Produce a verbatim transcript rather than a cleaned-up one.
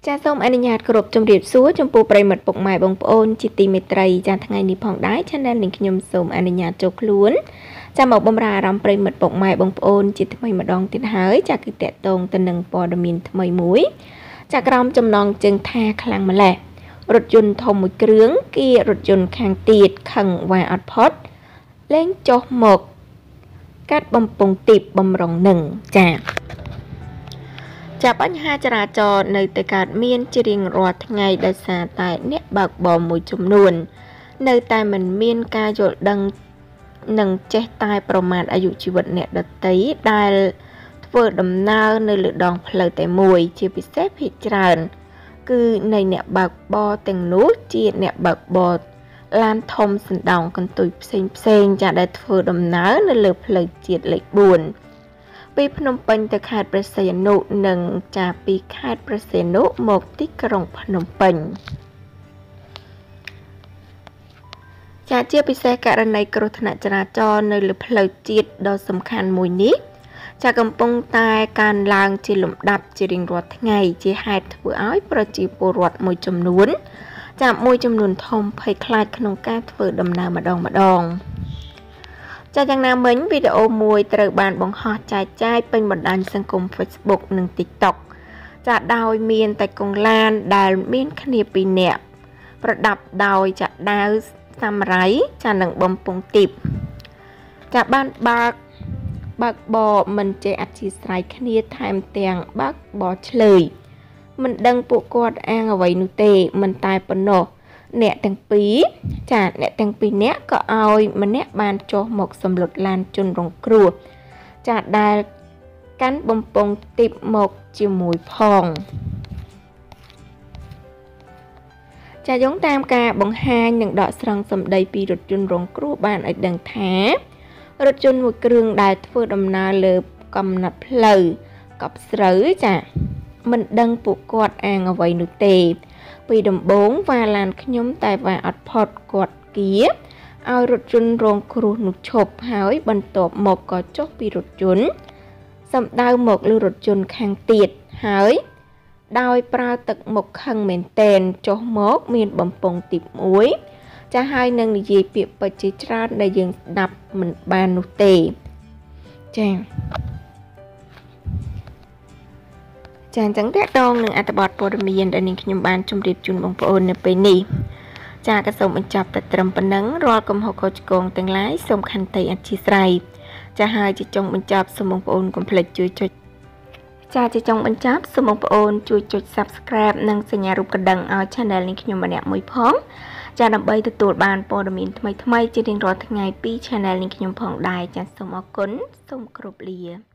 ចាសូមអនុញ្ញាតគោរពជំរាបសួរចំពោះប្រិយមិត្តពុកម៉ែបងប្អូនជាទីមេត្រីចាថ្ងៃនេះផងដែរ Channel នេះខ្ញុំសូមអនុញ្ញាតចូលខ្លួនចាំមកបម្រើអារម្មណ៍ប្រិយមិត្តពុកម៉ែបងប្អូនជាថ្មីម្ដងទៀតហើយចាគឺតកតងទៅនឹងព័ត៌មានថ្មីមួយចាក្រោមចំណងជើងថាខ្លាំងម្លេះរថយន្តធំមួយគ្រឿងគៀរថយន្តខាងទៀតខឹងវ៉ាអត់ផុតលេងចុះមកកាត់បំពង់ទីបបំរុងនឹងចាចាប់បញ្ហាចរាចរណ៍នៅតែកើតមានជារៀងរាល់ថ្ងៃដោយសារតែអ្នកបើកបរមួយចំនួននៅតែមិនមានការយល់ដឹងនិងចេះតែប្រមាថអាយុជីវិតអ្នកដទៃដែលធ្វើដំណើរនៅលើដងផ្លូវតែមួយជាពិសេសភាគច្រើនគឺនៃអ្នកបើកបរទាំងនោះជាអ្នកបើកបរឡានធំសណ្ដោងកន្ទុយផ្សេងផ្សេងចាដែលធ្វើដំណើរនៅលើផ្លូវជាតិលេខបួនពីភ្នំពេញទៅខេត្តព្រះសីហនុនិងចាពីខេត្តព្រះសីហនុមកទីក្រុងភ្នំពេញចាជាពិសេសករណីគ្រោះថ្នាក់ចរាចរណ៍នៅលើផ្លូវជាតិដ៏សំខាន់មួយនេះចាកំពុងតែកើនឡើងជាលំដាប់ជារៀងរាល់ថ្ងៃជាហេតុធ្វើឲ្យប្រជាពលរដ្ឋមួយចំនួនចាមួយចំនួនធំភ័យខ្លាចក្នុងការធ្វើដំណើរម្ដងម្ដងចាយ៉ាងណាមិញវីដេអូមួយត្រូវបានបង្ហោះចែកចាយពេញបណ្ដាញសង្គម Facebook និង TikTok ចាដោយមានតែកុងឡានដែលមានគ្នាពីរនាក់ប្រដាប់ដោយចាដាវសាមរ៉ៃចានឹងបំពង់ទីបចាបានបើកបើកបរមិនចេះអធិស្ឋានគ្នាថែមទាំងបើកបរឆ្លើយមិនដឹងពួកគាត់អាងអ្វីនោះទេមិនតែប៉ុណ្ណោះអ្នកទាំងពីរចាអ្នកទាំងពីរអ្នកក៏ឲ្យម្នាក់បានចុះមកសម្លុតឡានជនរងគ្រោះចាដែលកាន់បំពង់ទីបមកជាមួយផងចាយោងតាមការបង្ហាញនិងដកស្រង់សម្ដីពីរថយន្តរងគ្រោះបានឲ្យដឹងថារថយន្តមួយគ្រឿងដែលធ្វើដំណើរលើកំណត់ផ្លូវកប់ស្រូវចាមិនដឹងពួកគាត់អាងអ្វីនោះទេពីដំបូងវ៉ាឡានខ្ញុំតែវ៉ាអត់ផុតគាត់គៀឲ្យរថយន្តរងគ្រោះនោះឈប់ហើយបន្ទាប់មកក៏ចុះពីរថយន្តសម្ដៅមកលើរថយន្តខាងទៀតហើយដោយប្រើទឹកមុខខឹងមែនតែនចុះមកមានបំពង់ទីបមួយចាហើយនឹងនិយាយពាក្យពេចន៍ជាច្រើនដែលយើងស្ដាប់មិនបាននោះទេចាចាអញ្ចឹងតកតងនឹងអត្ថបទព័ត៌មានដែលនាងខ្ញុំបានជម្រាបជូនបងប្អូននៅពេលនេះចាក៏សូមបញ្ចប់តែត្រឹមប៉ុណ្ណឹងរាល់កំហុសខុសឆ្គងទាំងឡាយសូមខន្តីអធិស្ឋានចាហើយជាចុងបញ្ចប់សូមបងប្អូនកុំភ្លេចជួយចុចចាជាចុងបញ្ចប់សូមបងប្អូនជួយចុច Subscribe និងសញ្ញារូបកណ្ដឹងឲ្យ Channel នេះខ្ញុំម្នាក់មួយផងចាដើម្បីទទួលបានព័ត៌មានថ្មីៗជារៀងរាល់ថ្ងៃពី Channel នេះខ្ញុំផងដែរចាសូមអរគុណសូមគោរពលា